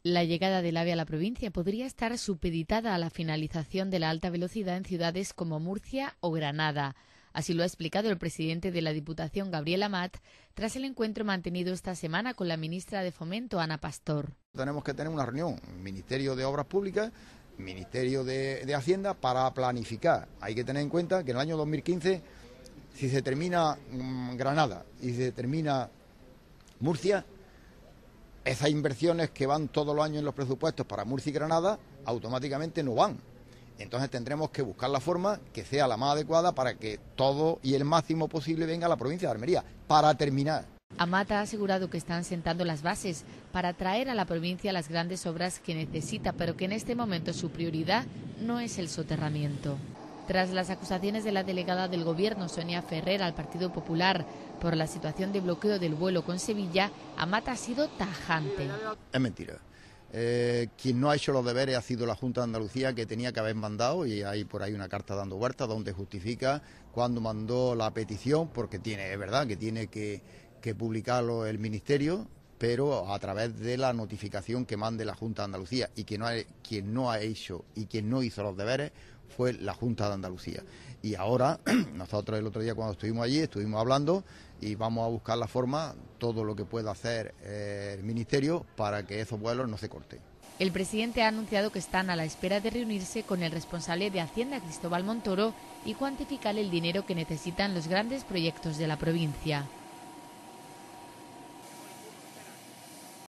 La llegada del AVE a la provincia podría estar supeditada a la finalización de la alta velocidad en ciudades como Murcia o Granada. Así lo ha explicado el presidente de la Diputación, Gabriel Amat, tras el encuentro mantenido esta semana con la ministra de Fomento, Ana Pastor. Tenemos que tener una reunión, Ministerio de Obras Públicas, Ministerio de Hacienda, para planificar. Hay que tener en cuenta que en el año 2015, si se termina Granada y se termina Murcia, esas inversiones que van todos los años en los presupuestos para Murcia y Granada, automáticamente no van. Entonces tendremos que buscar la forma que sea la más adecuada para que todo y el máximo posible venga a la provincia de Almería, para terminar. Amat ha asegurado que están sentando las bases para traer a la provincia las grandes obras que necesita, pero que en este momento su prioridad no es el soterramiento. Tras las acusaciones de la delegada del Gobierno, Sonia Ferrer, al Partido Popular por la situación de bloqueo del vuelo con Sevilla, Amat ha sido tajante. Es mentira. Quien no ha hecho los deberes ha sido la Junta de Andalucía, que tenía que haber mandado, y hay por ahí una carta dando vueltas donde justifica cuando mandó la petición, porque es verdad que tiene que publicarlo el Ministerio, pero a través de la notificación que mande la Junta de Andalucía, y quien no ha hecho y quien no hizo los deberes fue la Junta de Andalucía. Y ahora, nosotros el otro día cuando estuvimos allí, estuvimos hablando y vamos a buscar la forma, todo lo que pueda hacer el Ministerio para que esos vuelos no se corten. El presidente ha anunciado que están a la espera de reunirse con el responsable de Hacienda, Cristóbal Montoro, y cuantificar el dinero que necesitan los grandes proyectos de la provincia.